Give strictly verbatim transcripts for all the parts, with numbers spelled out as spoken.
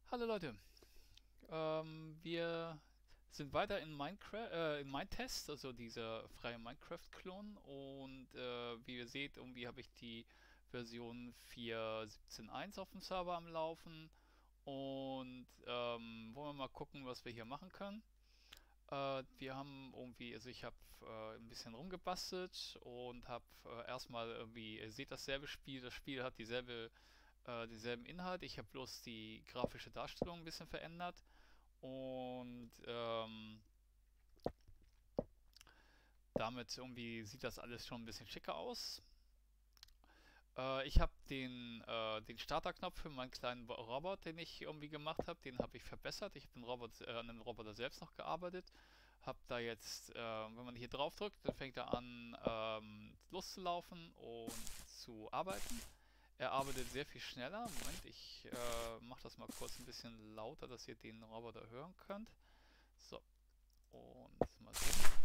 Hallo Leute, ähm, wir sind weiter in Minecraft, äh, in Minetest, also dieser freie Minecraft-Klon und äh, wie ihr seht, irgendwie habe ich die Version vier Punkt siebzehn Punkt eins auf dem Server am Laufen und ähm, wollen wir mal gucken, was wir hier machen können. Äh, wir haben irgendwie, also ich habe äh, ein bisschen rumgebastelt und habe äh, erstmal irgendwie, ihr seht dasselbe Spiel, das Spiel hat dieselbe äh, denselben Inhalt. Ich habe bloß die grafische Darstellung ein bisschen verändert. Und ähm, damit irgendwie sieht das alles schon ein bisschen schicker aus. Äh, ich habe den, äh, den Starterknopf für meinen kleinen Robot, den ich irgendwie gemacht habe, den habe ich verbessert. Ich habe den Robot, äh, an dem Roboter selbst noch gearbeitet. Habe da jetzt, äh, wenn man hier drauf drückt, dann fängt er an ähm, loszulaufen und zu arbeiten. Er arbeitet sehr viel schneller. Moment, ich äh, mache das mal kurz ein bisschen lauter, dass ihr den Roboter hören könnt. So, und mal sehen.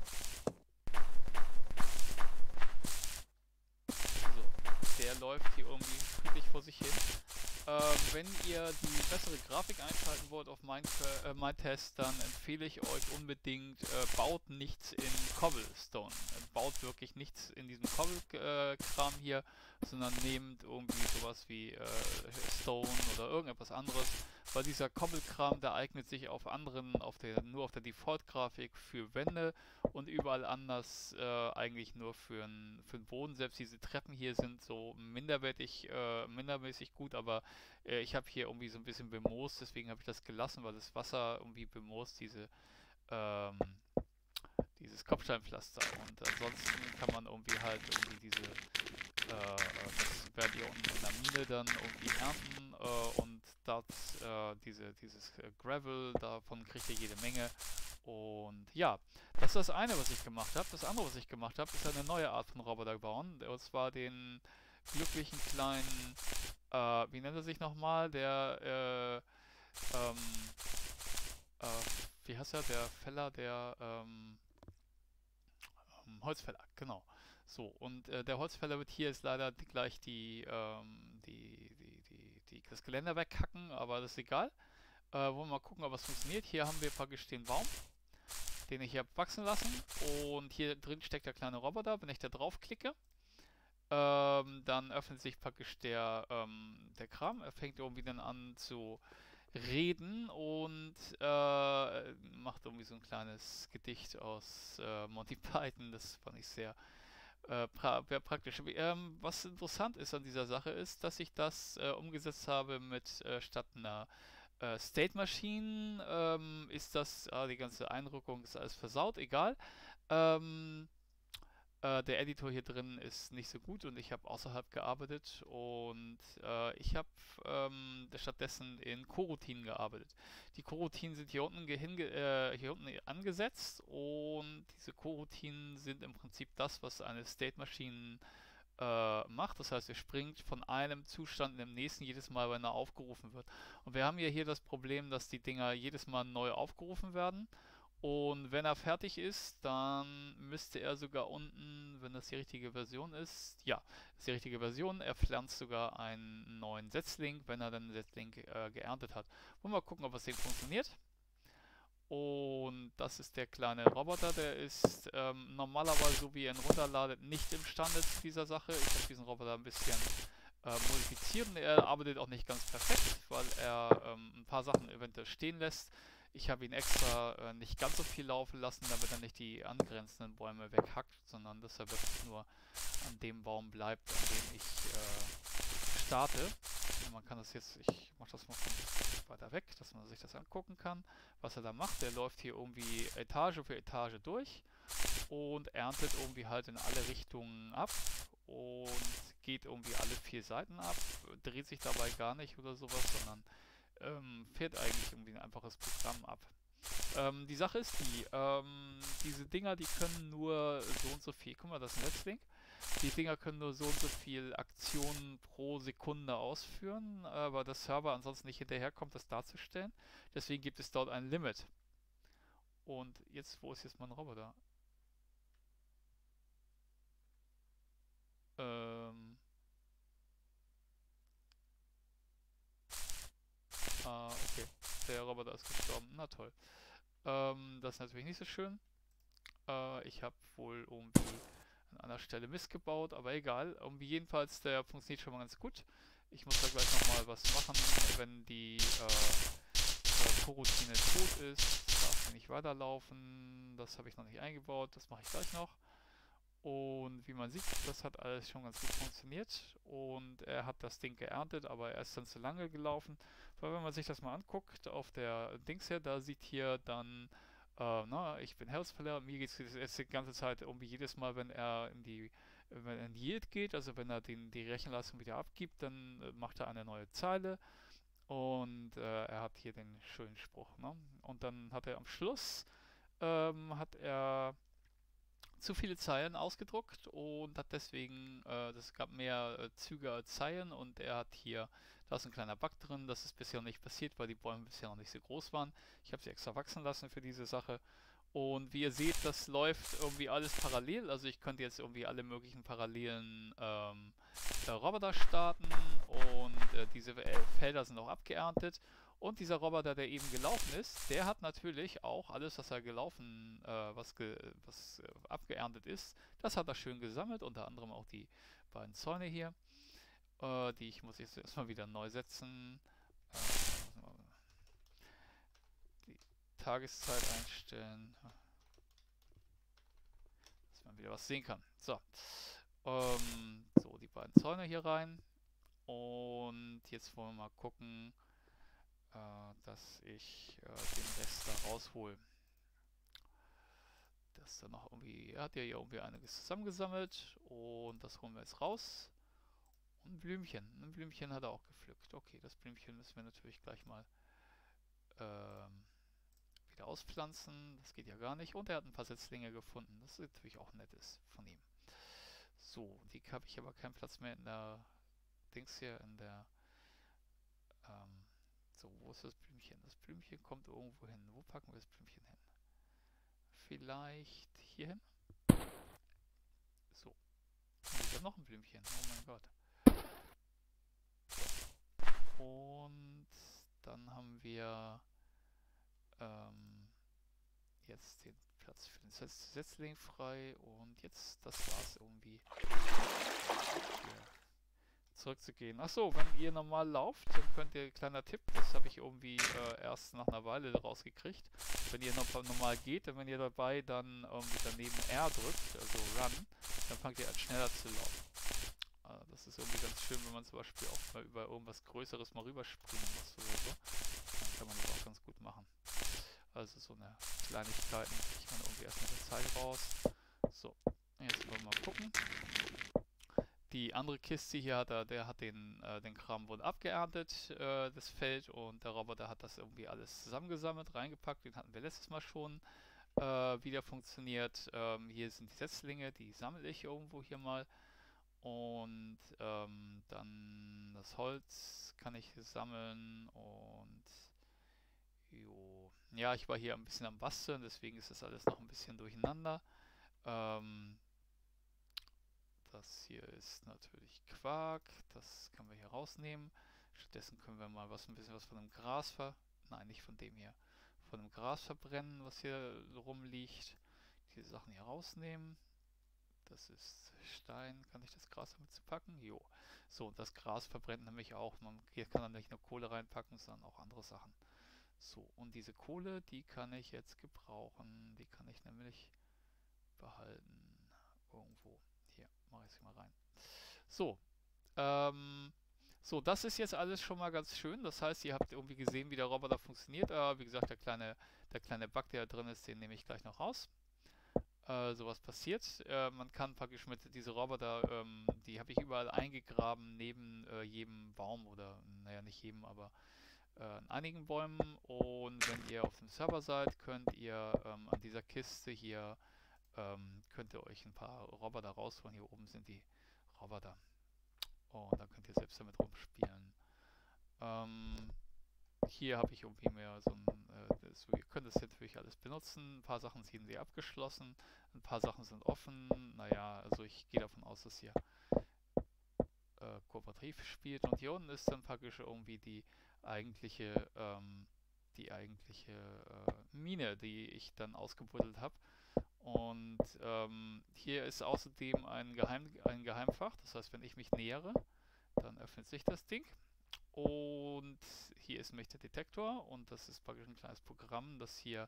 So, der läuft hier irgendwie friedlich vor sich hin. Ähm, wenn ihr die bessere Grafik einschalten wollt auf Minecraft, äh, Minetest, dann empfehle ich euch unbedingt, äh, baut nichts in Cobblestone. Äh, baut wirklich nichts in diesem Cobble-Kram hier, sondern nehmt irgendwie sowas wie äh, Stone oder irgendetwas anderes, weil dieser Cobble-Kram, der eignet sich auf anderen, auf der, nur auf der Default-Grafik für Wände und überall anders äh, eigentlich nur für den für Boden. Selbst diese Treppen hier sind so minderwertig, äh, mindermäßig gut, aber äh, ich habe hier irgendwie so ein bisschen bemoost, deswegen habe ich das gelassen, weil das Wasser irgendwie bemoost diese ähm, dieses Kopfsteinpflaster. Und ansonsten kann man irgendwie halt irgendwie diese, äh, das werdet ihr unten in der Mine dann irgendwie ernten äh, und das, äh, diese, dieses äh, Gravel, davon kriegt ihr jede Menge. Und ja, das ist das eine, was ich gemacht habe. Das andere, was ich gemacht habe, ist eine neue Art von Roboter bauen. Und zwar den glücklichen kleinen, äh, wie nennt er sich nochmal? Der, äh, ähm, äh, wie heißt er? Der Feller, der, ähm, ähm, Holzfäller, genau. So, und äh, der Holzfäller wird hier jetzt leider die, gleich die, ähm, die, die, die, die, das Geländer weghacken, aber das ist egal. Äh, wollen wir mal gucken, ob es funktioniert. Hier haben wir praktisch den Baum, den ich hier wachsen lassen. Und hier drin steckt der kleine Roboter. Wenn ich da draufklicke, ähm, dann öffnet sich praktisch der, ähm, der Kram. Er fängt irgendwie dann an zu reden und äh, macht irgendwie so ein kleines Gedicht aus äh, Monty Python. Das fand ich sehr äh, pra praktisch. Ähm, was interessant ist an dieser Sache ist, dass ich das äh, umgesetzt habe mit äh, statt einer äh, State Machine ähm, ist das, ah, die ganze Einrückung ist alles versaut, egal. Ähm, äh, der Editor hier drin ist nicht so gut und ich habe außerhalb gearbeitet und äh, ich habe ähm, stattdessen in Coroutinen gearbeitet. Die Coroutinen sind hier unten, hinge äh, hier unten angesetzt und diese Coroutinen sind im Prinzip das, was eine State Machine äh, macht. Das heißt, er springt von einem Zustand in den nächsten jedes Mal, wenn er aufgerufen wird. Und wir haben ja hier das Problem, dass die Dinger jedes Mal neu aufgerufen werden. Und wenn er fertig ist, dann müsste er sogar unten, wenn das die richtige Version ist, ja, das ist die richtige Version, er pflanzt sogar einen neuen Setzling, wenn er dann einen Setzling äh, geerntet hat. Wollen wir mal gucken, ob es dem funktioniert. Und das ist der kleine Roboter, der ist ähm, normalerweise, so wie ihr ihn runterladet, nicht imstande zu dieser Sache. Ich habe diesen Roboter ein bisschen äh, modifiziert und er arbeitet auch nicht ganz perfekt, weil er ähm, ein paar Sachen eventuell stehen lässt. Ich habe ihn extra äh, nicht ganz so viel laufen lassen, damit er nicht die angrenzenden Bäume weghackt, sondern dass er wirklich nur an dem Baum bleibt, an dem ich äh, starte. Und man kann das jetzt, ich mache das mal von weiter weg, dass man sich das angucken kann, was er da macht. Der läuft hier irgendwie Etage für Etage durch und erntet irgendwie halt in alle Richtungen ab und geht irgendwie alle vier Seiten ab, dreht sich dabei gar nicht oder sowas, sondern ähm, fährt eigentlich irgendwie ein einfaches Programm ab. Ähm, die Sache ist die, ähm, diese Dinger, die können nur so und so viel, guck mal, das ist ein Netzlink, die Dinger können nur so und so viel Aktionen pro Sekunde ausführen, aber der Server ansonsten nicht hinterherkommt, das darzustellen. Deswegen gibt es dort ein Limit. Und jetzt, wo ist jetzt mein Roboter? Ähm, Ah, okay. Der Roboter ist gestorben. Na toll. Ähm, das ist natürlich nicht so schön. Äh, ich habe wohl irgendwie an einer Stelle Mist gebaut, aber egal. Irgendwie jedenfalls, der funktioniert schon mal ganz gut. Ich muss da gleich nochmal was machen, wenn die äh, Coroutine tot ist. Darf die nicht weiterlaufen. Das habe ich noch nicht eingebaut. Das mache ich gleich noch. Und wie man sieht, das hat alles schon ganz gut funktioniert. Und er hat das Ding geerntet, aber er ist dann zu lange gelaufen. Weil wenn man sich das mal anguckt auf der Dings hier, da sieht hier dann, äh, na, ich bin Healthfiller. Mir geht es jetzt die ganze Zeit irgendwie jedes Mal, wenn er in die wenn er in Yield geht, also wenn er den, die Rechenleistung wieder abgibt, dann äh, macht er eine neue Zeile. Und äh, er hat hier den schönen Spruch. Ne? Und dann hat er am Schluss, ähm, hat er zu viele Zeilen ausgedruckt und hat deswegen, äh, das gab mehr äh, Züge als Zeilen und er hat hier, da ist ein kleiner Bug drin, das ist bisher noch nicht passiert, weil die Bäume bisher noch nicht so groß waren. Ich habe sie extra wachsen lassen für diese Sache. Und wie ihr seht, das läuft irgendwie alles parallel. Also ich könnte jetzt irgendwie alle möglichen parallelen ähm, äh, Roboter starten und äh, diese äh, Felder sind auch abgeerntet. Und dieser Roboter, der eben gelaufen ist, der hat natürlich auch alles, was er gelaufen, äh, was, ge was äh, abgeerntet ist, das hat er schön gesammelt, unter anderem auch die beiden Zäune hier. Äh, die ich muss jetzt erstmal wieder neu setzen. Äh, die Tageszeit einstellen, dass man wieder was sehen kann. So, ähm, so die beiden Zäune hier rein. Und jetzt wollen wir mal gucken, äh, dass ich äh, den Rest da raushole. Das dann noch irgendwie, er hat ja hier irgendwie einiges zusammengesammelt und das holen wir jetzt raus. Und ein Blümchen, ein Blümchen hat er auch gepflückt. Okay, das Blümchen müssen wir natürlich gleich mal ähm, wieder auspflanzen. Das geht ja gar nicht. Und er hat ein paar Setzlinge gefunden. Das ist natürlich auch nett ist von ihm. So, die habe ich aber keinen Platz mehr in der Dings hier, in der ähm, so, wo ist das Blümchen? Das Blümchen kommt irgendwo hin. Wo packen wir das Blümchen hin? Vielleicht hier hin? So. Und ich habe noch ein Blümchen. Oh mein Gott. Und dann haben wir ähm, jetzt den Platz für den Setz Setzling frei. Und jetzt, das war's irgendwie. Hier zurückzugehen. Achso, wenn ihr normal lauft, dann könnt ihr, kleiner Tipp, das habe ich irgendwie äh, erst nach einer Weile rausgekriegt. Wenn ihr noch normal geht, und wenn ihr dabei dann irgendwie daneben R drückt, also Run, dann fangt ihr an schneller zu laufen. Äh, das ist irgendwie ganz schön, wenn man zum Beispiel auch mal über irgendwas Größeres mal rüberspringen muss oder so. Dann kann man das auch ganz gut machen. Also so eine Kleinigkeiten, ich kann irgendwie erstmal die Zeit raus. So, jetzt wollen wir mal gucken. Die andere Kiste hier hat er, der hat den, äh, den Kram wohl abgeerntet, äh, das Feld, und der Roboter hat das irgendwie alles zusammengesammelt, reingepackt, den hatten wir letztes Mal schon äh, wieder funktioniert. Ähm, hier sind die Setzlinge, die sammle ich irgendwo hier mal. Und ähm, dann das Holz kann ich sammeln und jo. Ja, ich war hier ein bisschen am Basteln, deswegen ist das alles noch ein bisschen durcheinander. Ähm, Das hier ist natürlich Quark, das können wir hier rausnehmen. Stattdessen können wir mal was ein bisschen was von dem Gras ver... Nein, nicht von dem hier. Von dem Gras verbrennen, was hier rumliegt. Diese Sachen hier rausnehmen. Das ist Stein. Kann ich das Gras damit zu packen? Jo. So, das Gras verbrennt nämlich auch. Man, hier kann man nicht nur Kohle reinpacken, sondern auch andere Sachen. So, und diese Kohle, die kann ich jetzt gebrauchen. Die kann ich nämlich behalten. Irgendwo. Hier, mache ich es mal rein. So, ähm, so, das ist jetzt alles schon mal ganz schön. Das heißt, ihr habt irgendwie gesehen, wie der Roboter funktioniert. Äh, wie gesagt, der kleine, der kleine Bug, der da drin ist, den nehme ich gleich noch raus. Äh, sowas passiert. Äh, man kann praktisch mit diese Roboter, ähm, die habe ich überall eingegraben, neben äh, jedem Baum oder, naja, nicht jedem, aber äh, in einigen Bäumen. Und wenn ihr auf dem Server seid, könnt ihr ähm, an dieser Kiste hier ähm, könnt ihr euch ein paar Roboter rausholen. Hier oben sind die Roboter. Und dann könnt ihr selbst damit rumspielen. Ähm, hier habe ich irgendwie mehr so ein, äh, so, ihr könnt es natürlich alles benutzen. Ein paar Sachen sind sie abgeschlossen, ein paar Sachen sind offen. Naja, also ich gehe davon aus, dass ihr äh, kooperativ spielt. Und hier unten ist dann praktisch irgendwie die eigentliche, ähm, die eigentliche äh, Mine, die ich dann ausgebuddelt habe. Und ähm, hier ist außerdem ein, Geheim, ein Geheimfach. Das heißt, wenn ich mich nähere, dann öffnet sich das Ding. Und hier ist nämlich der Detektor und das ist praktisch ein kleines Programm, das hier,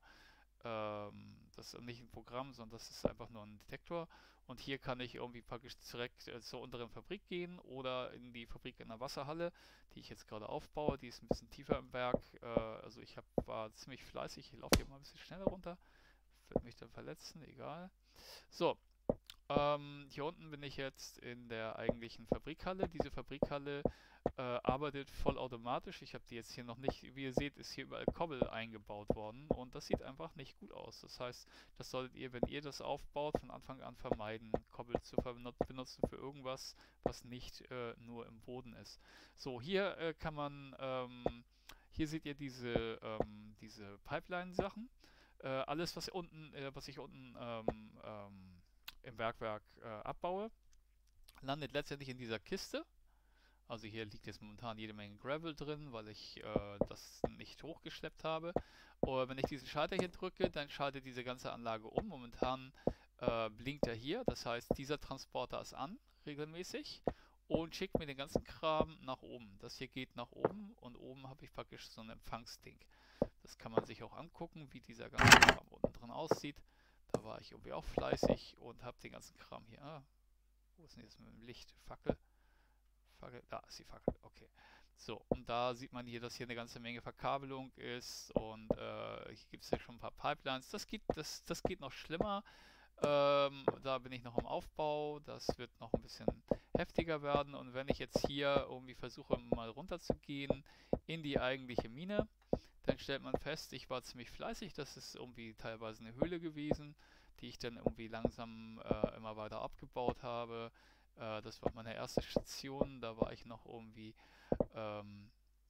ähm, das ist nicht ein Programm, sondern das ist einfach nur ein Detektor. Und hier kann ich irgendwie praktisch direkt äh, zur unteren Fabrik gehen oder in die Fabrik in der Wasserhalle, die ich jetzt gerade aufbaue. Die ist ein bisschen tiefer im Berg. Äh, also ich hab, war ziemlich fleißig. Ich laufe hier mal ein bisschen schneller runter. Wird mich dann verletzen, egal. So, ähm, hier unten bin ich jetzt in der eigentlichen Fabrikhalle. Diese Fabrikhalle äh, arbeitet vollautomatisch. Ich habe die jetzt hier noch nicht, wie ihr seht, ist hier überall Kobbel eingebaut worden und das sieht einfach nicht gut aus. Das heißt, das solltet ihr, wenn ihr das aufbaut, von Anfang an vermeiden, Kobbel zu benutzen für irgendwas, was nicht äh, nur im Boden ist. So, hier äh, kann man, ähm, hier seht ihr diese, ähm, diese Pipeline-Sachen. Äh, alles, was unten, äh, was ich unten ähm, ähm, im Bergwerk äh, abbaue, landet letztendlich in dieser Kiste. Also hier liegt jetzt momentan jede Menge Gravel drin, weil ich äh, das nicht hochgeschleppt habe. Und wenn ich diesen Schalter hier drücke, dann schaltet diese ganze Anlage um. Momentan äh, blinkt er hier, das heißt, dieser Transporter ist an, regelmäßig, und schickt mir den ganzen Kram nach oben. Das hier geht nach oben und oben habe ich praktisch so ein Empfangsding. Das kann man sich auch angucken, wie dieser ganze Kram unten drin aussieht. Da war ich irgendwie auch fleißig und habe den ganzen Kram hier. Ah, wo ist denn jetzt mit dem Licht? Fackel? Fackel? Da ist die Fackel. Okay. So, und da sieht man hier, dass hier eine ganze Menge Verkabelung ist und äh, hier gibt es ja schon ein paar Pipelines. Das geht, das, das geht noch schlimmer. Ähm, da bin ich noch im Aufbau. Das wird noch ein bisschen heftiger werden. Und wenn ich jetzt hier irgendwie versuche, mal runterzugehen in die eigentliche Mine, dann stellt man fest, ich war ziemlich fleißig. Das ist irgendwie teilweise eine Höhle gewesen, die ich dann irgendwie langsam äh, immer weiter abgebaut habe. Äh, das war meine erste Station. Da war ich noch irgendwie, ähm,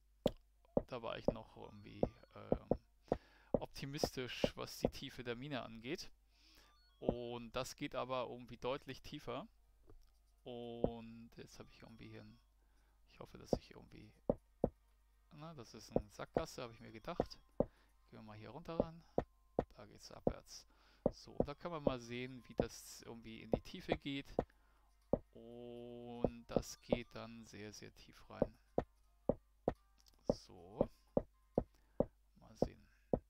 da war ich noch irgendwie ähm, optimistisch, was die Tiefe der Mine angeht. Und das geht aber irgendwie deutlich tiefer. Und jetzt habe ich irgendwie hier ein, ich hoffe, dass ich irgendwie, na, das ist eine Sackgasse, habe ich mir gedacht. Gehen wir mal hier runter ran. Da geht es abwärts. So, und da kann man mal sehen, wie das irgendwie in die Tiefe geht. Und das geht dann sehr, sehr tief rein. So, mal sehen.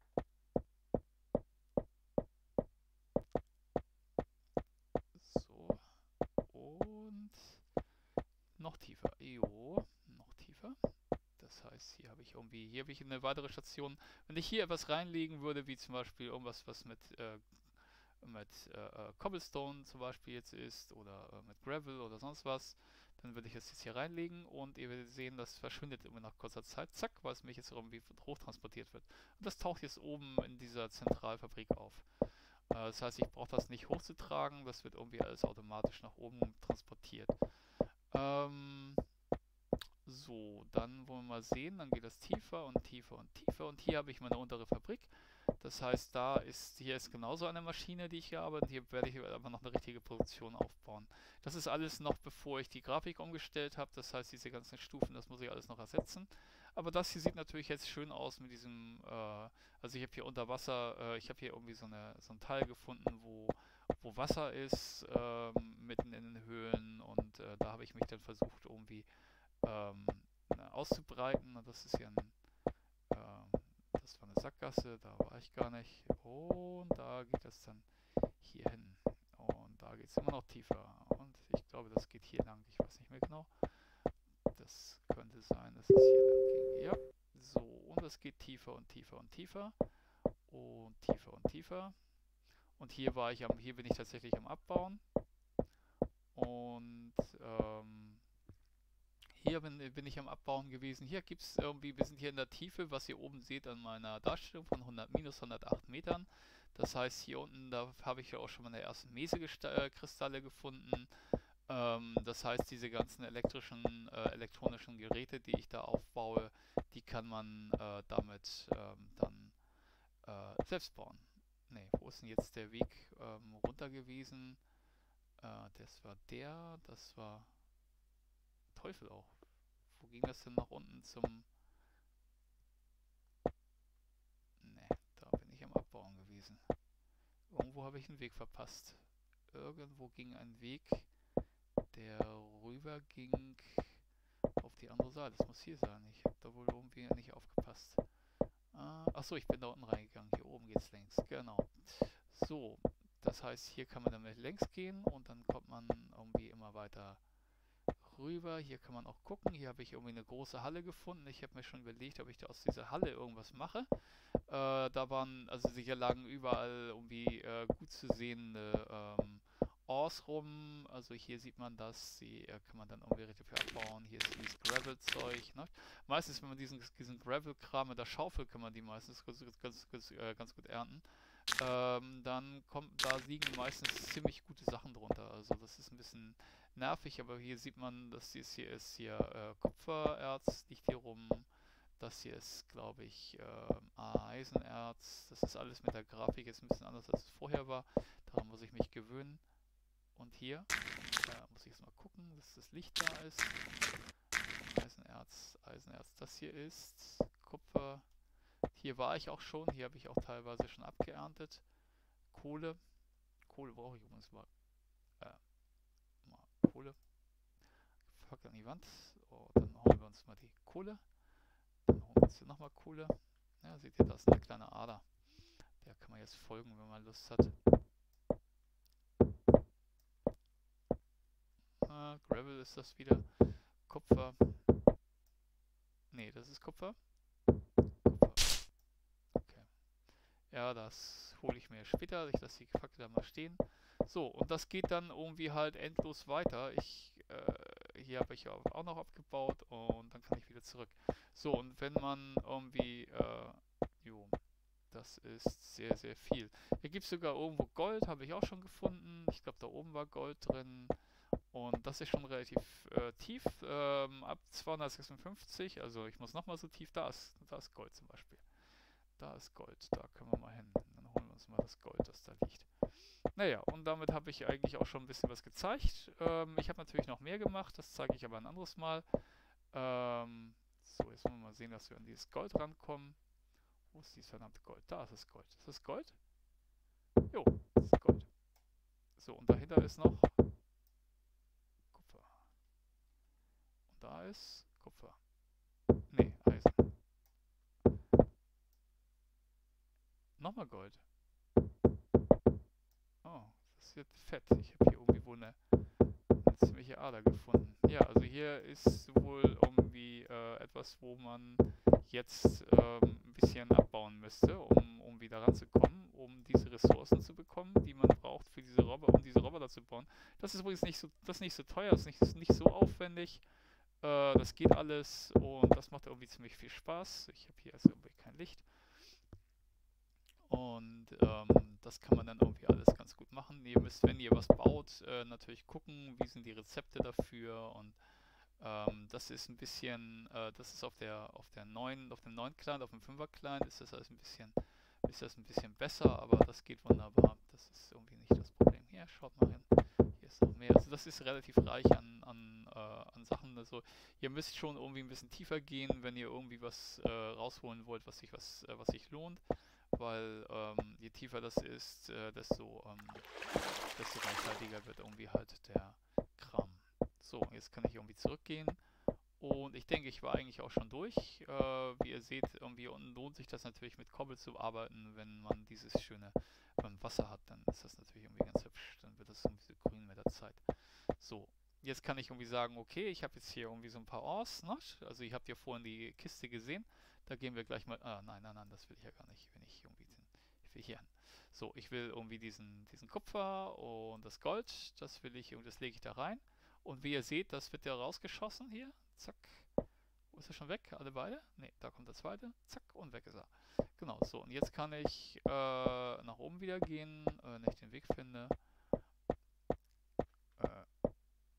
So, und noch tiefer. Jo, noch tiefer. Das heißt, hier habe ich irgendwie, hier habe ich eine weitere Station. Wenn ich hier etwas reinlegen würde, wie zum Beispiel irgendwas, was mit, äh, mit äh, Cobblestone zum Beispiel jetzt ist oder äh, mit Gravel oder sonst was, dann würde ich das jetzt hier reinlegen und ihr werdet sehen, das verschwindet immer nach kurzer Zeit, zack, weil es mich jetzt irgendwie hochtransportiert wird. Und das taucht jetzt oben in dieser Zentralfabrik auf. Äh, das heißt, ich brauche das nicht hochzutragen, das wird irgendwie alles automatisch nach oben transportiert. Ähm... So, dann wollen wir mal sehen, dann geht das tiefer und tiefer und tiefer und hier habe ich meine untere Fabrik. Das heißt, da ist, hier ist genauso eine Maschine, die ich hier habe und hier werde ich aber noch eine richtige Produktion aufbauen. Das ist alles noch bevor ich die Grafik umgestellt habe, das heißt, diese ganzen Stufen, das muss ich alles noch ersetzen. Aber das hier sieht natürlich jetzt schön aus mit diesem, äh, also ich habe hier unter Wasser, äh, ich habe hier irgendwie so, eine, so ein Teil gefunden, wo, wo Wasser ist, äh, mitten in den Höhlen und äh, da habe ich mich dann versucht irgendwie ähm, auszubreiten. Und das ist hier ein, ähm, das war eine Sackgasse, da war ich gar nicht. Und da geht es dann hier hin. Und da geht es immer noch tiefer. Und ich glaube, das geht hier lang. Ich weiß nicht mehr genau. Das könnte sein, dass es hier lang ging. Ja. So, und es geht tiefer und tiefer und tiefer. Und tiefer und tiefer. Und hier war ich am, hier bin ich tatsächlich am Abbauen. Und ähm, hier bin, bin ich am Abbauen gewesen. Hier gibt es irgendwie, wir sind hier in der Tiefe, was ihr oben seht an meiner Darstellung von hundert minus hundertacht Metern. Das heißt, hier unten, da habe ich ja auch schon meine ersten Mese-Kristalle gefunden. Ähm, das heißt, diese ganzen elektrischen, äh, elektronischen Geräte, die ich da aufbaue, die kann man äh, damit ähm, dann äh, selbst bauen. Ne, wo ist denn jetzt der Weg ähm, runter gewesen? Äh, das war der, das war Teufel auch. Wo ging das denn nach unten zum... Ne, da bin ich am Abbauen gewesen. Irgendwo habe ich einen Weg verpasst. Irgendwo ging ein Weg, der rüber ging auf die andere Seite. Das muss hier sein. Ich habe da wohl irgendwie nicht aufgepasst. Äh, achso, ich bin da unten reingegangen. Hier oben geht's längs. Genau. So, das heißt, hier kann man dann längs gehen und dann kommt man irgendwie immer weiter rüber. Hier kann man auch gucken. Hier habe ich irgendwie eine große Halle gefunden. Ich habe mir schon überlegt, ob ich da aus dieser Halle irgendwas mache. Äh, da waren, also sicher lagen überall irgendwie äh, gut zu sehende ähm, Ores rum. Also hier sieht man das. Die äh, kann man dann irgendwie richtig abbauen. Hier ist dieses Gravel-Zeug. Ne? Meistens, wenn man diesen, diesen Gravel-Kram mit der Schaufel, kann man die meistens ganz, ganz, ganz, äh, ganz gut ernten. Ähm, dann kommt, da liegen meistens ziemlich gute Sachen drunter. Also das ist ein bisschen nervig, aber hier sieht man, dass dies hier ist hier äh, Kupfererz liegt hier rum. Das hier ist, glaube ich, äh, Eisenerz. Das ist alles mit der Grafik jetzt ein bisschen anders, als es vorher war. Daran muss ich mich gewöhnen. Und hier äh, muss ich jetzt mal gucken, dass das Licht da ist. Eisenerz, Eisenerz, das hier ist Kupfer. Hier war ich auch schon, hier habe ich auch teilweise schon abgeerntet. Kohle. Kohle brauche ich übrigens mal. Äh, mal Kohle. Fuck an die Wand. Oh, dann holen wir uns mal die Kohle. Dann holen wir uns hier nochmal Kohle. Ja, seht ihr, da ist eine kleine Ader. Der kann man jetzt folgen, wenn man Lust hat. Ah, Gravel ist das wieder. Kupfer. Nee, das ist Kupfer. Kupfer. Okay. Ja, das hole ich mir später. Ich lasse die Fackel da mal stehen. So, und das geht dann irgendwie halt endlos weiter. Ich, äh, hier habe ich auch noch abgebaut und dann kann ich wieder zurück. So, und wenn man irgendwie, äh, jo, das ist sehr, sehr viel. Hier gibt es sogar irgendwo Gold, habe ich auch schon gefunden. Ich glaube, da oben war Gold drin. Und das ist schon relativ äh, tief, ähm, ab zweihundertsechsundfünfzig. Also ich muss nochmal so tief, da ist, da ist Gold zum Beispiel. Da ist Gold, da können wir mal hin. Dann holen wir uns mal das Gold, das da liegt. Naja, und damit habe ich eigentlich auch schon ein bisschen was gezeigt. Ähm, ich habe natürlich noch mehr gemacht, das zeige ich aber ein anderes Mal. Ähm, so, jetzt wollen wir mal sehen, dass wir an dieses Gold rankommen. Wo ist dieses verdammte Gold? Da ist das Gold. Ist das Gold? Jo, das ist Gold. So, und dahinter ist noch Kupfer. Und da ist Kupfer. Nee, Eisen. Nochmal Gold. Oh, das wird fett. Ich habe hier irgendwie wohl eine, eine ziemliche Ader gefunden. Ja, also hier ist wohl irgendwie äh, etwas, wo man jetzt ähm, ein bisschen abbauen müsste, um, um wieder ranzukommen, um diese Ressourcen zu bekommen, die man braucht für diese Roboter, um diese Roboter zu bauen. Das ist übrigens nicht so, das ist nicht so teuer, das ist nicht, ist nicht so aufwendig. Äh, das geht alles und das macht irgendwie ziemlich viel Spaß. Ich habe hier also irgendwie kein Licht. Und ähm, das kann man dann irgendwie alles ganz gut machen. Ihr müsst, wenn ihr was baut, äh, natürlich gucken, wie sind die Rezepte dafür. Und ähm, das ist ein bisschen, äh, das ist auf der auf der neuen, auf dem neuen Client, auf dem fünfer Client ist das alles ein bisschen, ist das ein bisschen besser, aber das geht wunderbar. Das ist irgendwie nicht das Problem. Hier, schaut mal hin. Hier ist noch mehr. Also das ist relativ reich an, an, äh, an Sachen. Also ihr müsst schon irgendwie ein bisschen tiefer gehen, wenn ihr irgendwie was äh, rausholen wollt, was sich was, äh, was sich lohnt. Weil ähm, je tiefer das ist, äh, desto, ähm, desto reichhaltiger wird irgendwie halt der Kram. So, jetzt kann ich irgendwie zurückgehen. Und ich denke, ich war eigentlich auch schon durch. Äh, wie ihr seht, irgendwie unten lohnt sich das natürlich mit Cobble zu arbeiten, wenn man dieses schöne ähm, Wasser hat, dann ist das natürlich irgendwie ganz hübsch. Dann wird das irgendwie so grün mit der Zeit. So, jetzt kann ich irgendwie sagen, okay, ich habe jetzt hier irgendwie so ein paar Ors, ne? Also ihr habt ja vorhin die Kiste gesehen. Da gehen wir gleich mal. Ah, nein, nein, nein, das will ich ja gar nicht. Wenn ich irgendwie den, ich will hier hin. So, ich will irgendwie diesen, diesen Kupfer und das Gold. Das will ich, das lege ich da rein. Und wie ihr seht, das wird ja rausgeschossen hier. Zack. Wo ist er schon weg? Alle beide? Ne, da kommt der zweite. Zack, und weg ist er. Genau, so. Und jetzt kann ich äh, nach oben wieder gehen, äh, wenn ich den Weg finde. Äh,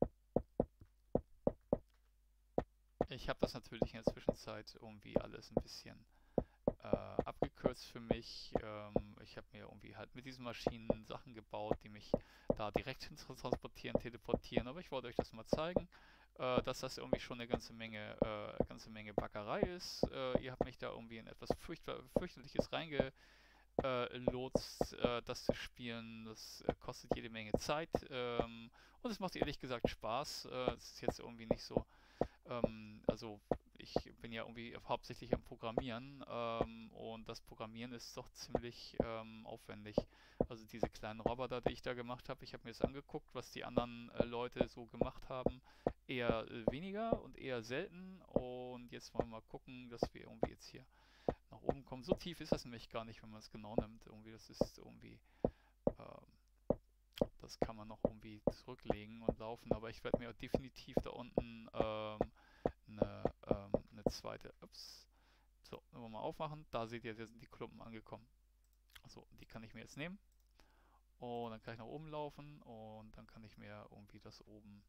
ich habe das natürlich in der Zwischenzeit irgendwie alles ein bisschen äh, abgekürzt für mich. Ähm, ich habe mir irgendwie halt mit diesen Maschinen Sachen gebaut, die mich da direkt hin transportieren, teleportieren. Aber ich wollte euch das mal zeigen. äh, dass das irgendwie schon eine ganze Menge, äh, ganze Menge Backerei ist. Äh, ihr habt mich da irgendwie in etwas fürcht fürchterliches reinge äh, lotst, äh, das zu spielen. Das äh, kostet jede Menge Zeit, ähm, und es macht ehrlich gesagt Spaß. Äh, es ist jetzt irgendwie nicht so, ähm, also ich bin ja irgendwie hauptsächlich am Programmieren, ähm, und das Programmieren ist doch ziemlich ähm, aufwendig. Also diese kleinen Roboter, die ich da gemacht habe, ich habe mir das angeguckt, was die anderen äh, Leute so gemacht haben. Eher äh, weniger und eher selten. Und jetzt wollen wir mal gucken, dass wir irgendwie jetzt hier nach oben kommen. So tief ist das nämlich gar nicht, wenn man es genau nimmt. Irgendwie, das ist irgendwie, ähm, das kann man noch irgendwie zurücklegen und laufen. Aber ich werde mir definitiv da unten ähm, eine, ähm, eine zweite, ups, so, wenn wir mal aufmachen, da seht ihr, da sind die Klumpen angekommen. So, die kann ich mir jetzt nehmen. Und dann kann ich nach oben laufen und dann kann ich mir irgendwie das oben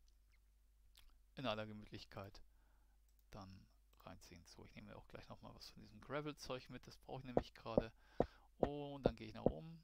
in aller Gemütlichkeit dann reinziehen. So, ich nehme mir auch gleich nochmal was von diesem Gravel-Zeug mit, das brauche ich nämlich gerade. Und dann gehe ich nach oben.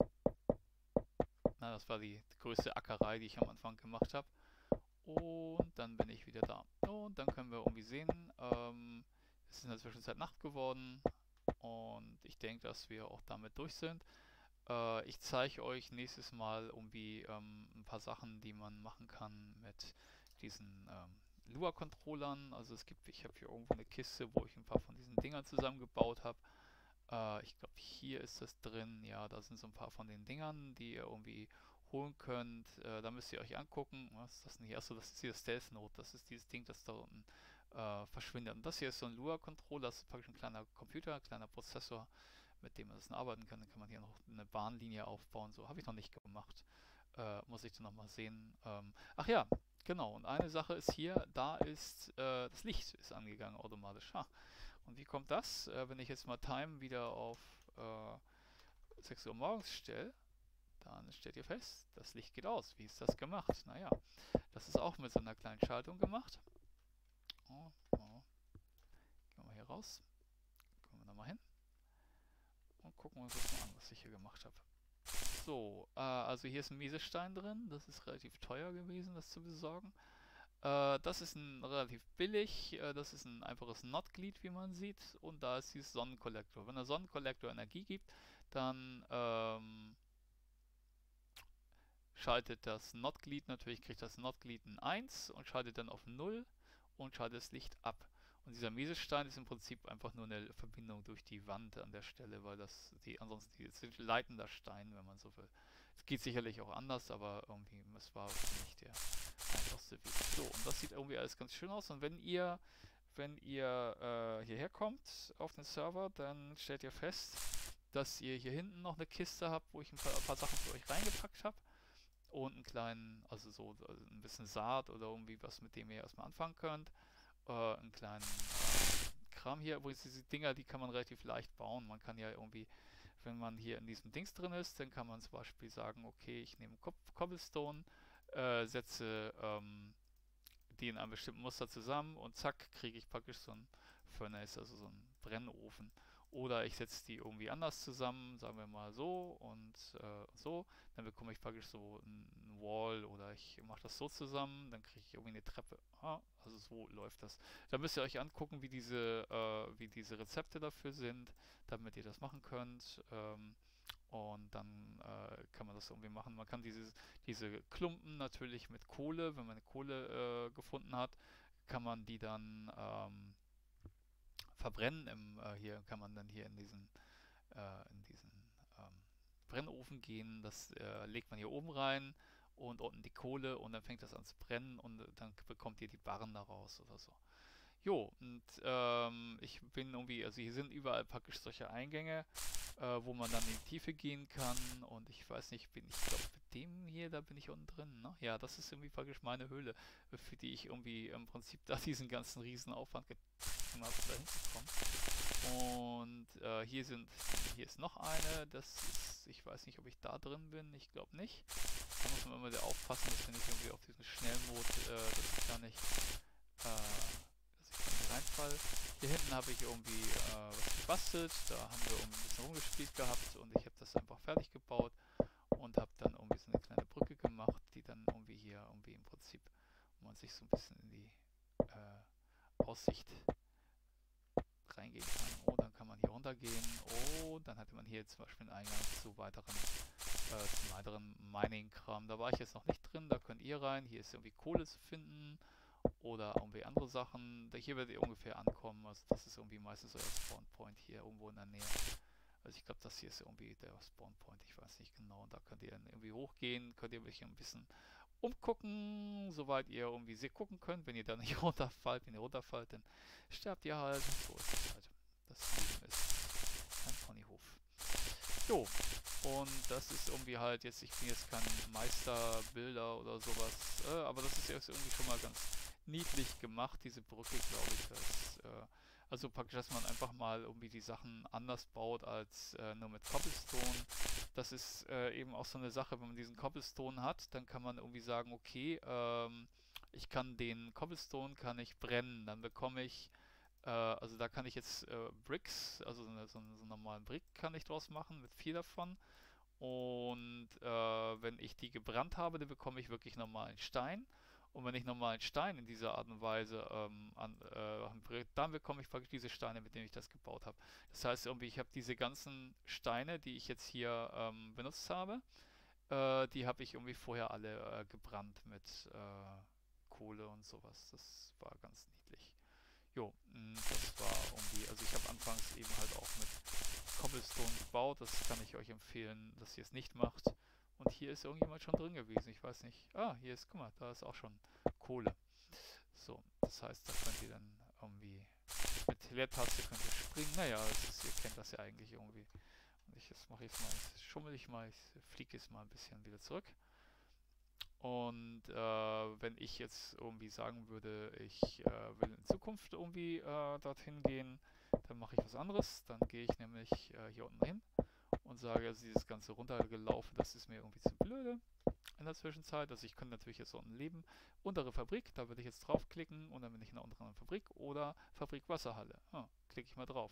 Na, das war die größte Ackerei, die ich am Anfang gemacht habe. Und dann bin ich wieder da. Und dann können wir irgendwie sehen, ähm, es ist in der Zwischenzeit Nacht geworden. Und ich denke, dass wir auch damit durch sind. Äh, ich zeige euch nächstes Mal irgendwie ähm, ein paar Sachen, die man machen kann mit diesen ähm, Lua-Controllern. Also es gibt, ich habe hier irgendwo eine Kiste, wo ich ein paar von diesen Dingern zusammengebaut habe. Äh, ich glaube, hier ist das drin. Ja, da sind so ein paar von den Dingern, die ihr irgendwie holen könnt. Äh, da müsst ihr euch angucken. Was ist das denn hier? Achso, das ist hier das Stealth Note. Das ist dieses Ding, das da unten äh, verschwindet. Und das hier ist so ein Lua-Controller. Das ist praktisch ein kleiner Computer, ein kleiner Prozessor, mit dem man das arbeiten kann. Dann kann man hier noch eine Bahnlinie aufbauen. So habe ich noch nicht gemacht. Äh, muss ich dann nochmal sehen. Ähm, ach ja, genau. Und eine Sache ist hier, da ist äh, das Licht ist angegangen automatisch. Ha. Und wie kommt das? Äh, wenn ich jetzt mal Time wieder auf äh, sechs Uhr morgens stelle, dann stellt ihr fest, das Licht geht aus. Wie ist das gemacht? Naja, das ist auch mit so einer kleinen Schaltung gemacht. Oh, oh. Gehen wir hier raus. Kommen wir nochmal hin. Und gucken uns das mal an, was ich hier gemacht habe. So, äh, also hier ist ein Miesestein drin. Das ist relativ teuer gewesen, das zu besorgen. Äh, das ist ein relativ billig. Äh, das ist ein einfaches Not-Glied, wie man sieht. Und da ist dieses Sonnenkollektor. Wenn der Sonnenkollektor Energie gibt, dann ähm, schaltet das Not-Glied, natürlich kriegt das Not-Glied ein eins und schaltet dann auf null und schaltet das Licht ab. Und dieser Miesestein ist im Prinzip einfach nur eine Verbindung durch die Wand an der Stelle, weil das die ansonsten die, ist ein leitender Stein, wenn man so will. Es geht sicherlich auch anders, aber irgendwie das war nicht der einfachste Weg. So, und das sieht irgendwie alles ganz schön aus. Und wenn ihr wenn ihr äh, hierher kommt auf den Server, dann stellt ihr fest, dass ihr hier hinten noch eine Kiste habt, wo ich ein paar, ein paar Sachen für euch reingepackt habe. Und einen kleinen, also so also ein bisschen Saat oder irgendwie was, mit dem ihr erstmal anfangen könnt. Äh, einen kleinen äh, Kram hier, wo diese Dinger, die kann man relativ leicht bauen. Man kann ja irgendwie, wenn man hier in diesem Dings drin ist, dann kann man zum Beispiel sagen, okay, ich nehme Cobblestone, äh, setze ähm, die in einem bestimmten Muster zusammen und zack, kriege ich praktisch so ein Furnace, also so einen Brennofen. Oder ich setze die irgendwie anders zusammen, sagen wir mal so und äh, so. Dann bekomme ich praktisch so ein Wall oder ich mache das so zusammen, dann kriege ich irgendwie eine Treppe. Ah, also so läuft das. Da müsst ihr euch angucken, wie diese, äh, wie diese Rezepte dafür sind, damit ihr das machen könnt. Ähm, und dann äh, kann man das irgendwie machen. Man kann dieses, diese Klumpen natürlich mit Kohle, wenn man Kohle äh, gefunden hat, kann man die dann ähm, verbrennen. Im, äh, hier kann man dann hier in diesen, äh, in diesen ähm, Brennofen gehen. Das äh, legt man hier oben rein und unten die Kohle und dann fängt das an zu brennen und dann bekommt ihr die Barren daraus oder so. Jo, und ähm, ich bin irgendwie, also hier sind überall praktisch solche Eingänge, äh, wo man dann in die Tiefe gehen kann. Und ich weiß nicht, bin ich glaube mit dem hier, da bin ich unten drin, ne? Ja, das ist irgendwie praktisch meine Höhle, für die ich irgendwie im Prinzip da diesen ganzen Riesenaufwand getrieben habe, da hinzukommen. Und äh, hier sind, hier ist noch eine, das ist, ich weiß nicht, ob ich da drin bin, ich glaube nicht. Da muss man immer sehr aufpassen, dass wir nicht irgendwie auf diesen Schnellmod, äh, dass ich da nicht, äh, Reinfall. Hier hinten habe ich irgendwie äh, was gebastelt, da haben wir irgendwie ein bisschen rumgespielt gehabt und ich habe das einfach fertig gebaut und habe dann irgendwie so eine kleine Brücke gemacht, die dann irgendwie hier irgendwie im Prinzip, wo man sich so ein bisschen in die äh, Aussicht reingehen kann. Oh, dann kann man hier runtergehen. Oh, dann hatte man hier zum Beispiel einen Eingang zu weiteren, äh, zum weiteren Mining-Kram. Da war ich jetzt noch nicht drin, da könnt ihr rein. Hier ist irgendwie Kohle zu finden oder irgendwie andere Sachen. Da hier werdet ihr ungefähr ankommen. Also das ist irgendwie meistens euer Spawn-Point hier irgendwo in der Nähe. Also ich glaube, das hier ist irgendwie der Spawn-Point, ich weiß nicht genau. Und da könnt ihr dann irgendwie hochgehen, könnt ihr euch ein bisschen umgucken, soweit ihr irgendwie sie gucken könnt. Wenn ihr dann nicht runterfallt, wenn ihr runterfallt, dann sterbt ihr halt. So ist es halt. Das Leben ist ein Ponyhof. Jo, und das ist irgendwie halt jetzt, ich bin jetzt kein Meisterbilder oder sowas, äh, aber das ist jetzt irgendwie schon mal ganz niedlich gemacht, diese Brücke, glaube ich. Das, äh, also praktisch, dass man einfach mal irgendwie die Sachen anders baut als äh, nur mit Cobblestone. Das ist äh, eben auch so eine Sache, wenn man diesen Cobblestone hat, dann kann man irgendwie sagen, okay, ähm, ich kann den Cobblestone kann ich brennen, dann bekomme ich, äh, also da kann ich jetzt äh, Bricks, also so, eine, so, einen, so einen normalen Brick kann ich draus machen mit vier davon. Und äh, wenn ich die gebrannt habe, dann bekomme ich wirklich normalen Stein. Und wenn ich normalen Stein in dieser Art und Weise ähm, an, äh, dann bekomme ich praktisch diese Steine, mit denen ich das gebaut habe. Das heißt irgendwie, ich habe diese ganzen Steine, die ich jetzt hier ähm, benutzt habe, äh, die habe ich irgendwie vorher alle äh, gebrannt mit äh, Kohle und sowas. Das war ganz niedlich. Jo, mh, das war irgendwie, also ich habe anfangs eben halt auch mit Cobblestone gebaut. Das kann ich euch empfehlen, dass ihr es nicht macht. Und hier ist irgendjemand schon drin gewesen. Ich weiß nicht. Ah, hier ist, guck mal, da ist auch schon Kohle. So, das heißt, da könnt ihr dann irgendwie mit Leertaste könnt ihr springen. Naja, das ist, ihr kennt das ja eigentlich irgendwie. Und ich das mache jetzt mal, jetzt schummel ich mal, ich fliege jetzt mal ein bisschen wieder zurück. Und äh, wenn ich jetzt irgendwie sagen würde, ich äh, will in Zukunft irgendwie äh, dorthin gehen, dann mache ich was anderes. Dann gehe ich nämlich äh, hier unten hin und sage, also dieses ganze runtergelaufen, das ist mir irgendwie zu blöde in der Zwischenzeit. Also ich könnte natürlich jetzt unten leben. Untere Fabrik, da würde ich jetzt draufklicken und dann bin ich in der unteren Fabrik oder Fabrik Wasserhalle. Ah, klicke ich mal drauf.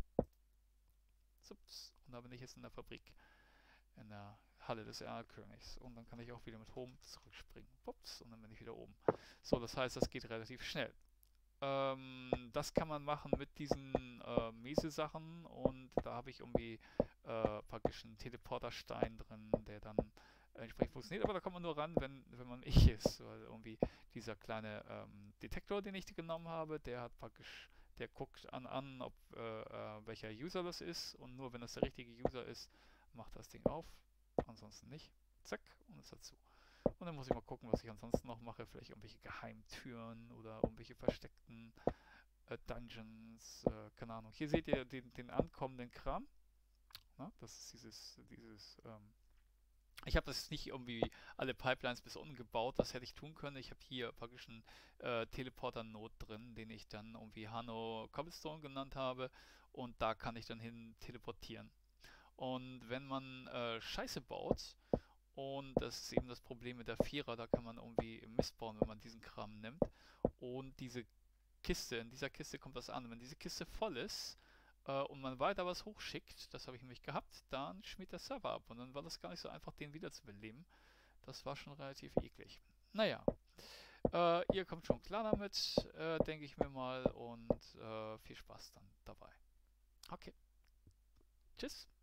Zups, und da bin ich jetzt in der Fabrik. In der Halle des Erlkönigs. Und dann kann ich auch wieder mit Home zurückspringen. Ups, und dann bin ich wieder oben. So, das heißt, das geht relativ schnell. Ähm, das kann man machen mit diesen äh, Mese-Sachen und da habe ich irgendwie äh, praktisch einen Teleporterstein drin, der dann äh, entsprechend funktioniert. Aber da kommt man nur ran, wenn, wenn man ich ist. Weil irgendwie dieser kleine ähm, Detektor, den ich genommen habe, der hat praktisch, der guckt an, an ob äh, äh, welcher User das ist und nur wenn das der richtige User ist, macht das Ding auf. Ansonsten nicht. Zack, und ist dazu. Und dann muss ich mal gucken, was ich ansonsten noch mache. Vielleicht irgendwelche Geheimtüren oder irgendwelche versteckten äh, Dungeons. Äh, keine Ahnung. Hier seht ihr den, den ankommenden Kram. Na, das ist dieses, dieses, ähm ich habe das nicht irgendwie alle Pipelines bis unten gebaut, das hätte ich tun können. Ich habe hier praktisch einen äh, Teleporter-Node drin, den ich dann irgendwie Hano Cobblestone genannt habe. Und da kann ich dann hin teleportieren. Und wenn man äh, Scheiße baut, und das ist eben das Problem mit der Vierer, da kann man irgendwie Mist bauen, wenn man diesen Kram nimmt. Und diese Kiste, in dieser Kiste kommt das an. Wenn diese Kiste voll ist äh, und man weiter was hochschickt, das habe ich nämlich gehabt, dann schmiert der Server ab. Und dann war das gar nicht so einfach, den wieder zu beleben. Das war schon relativ eklig. Naja, äh, ihr kommt schon klar damit, äh, denke ich mir mal. Und äh, viel Spaß dann dabei. Okay, tschüss.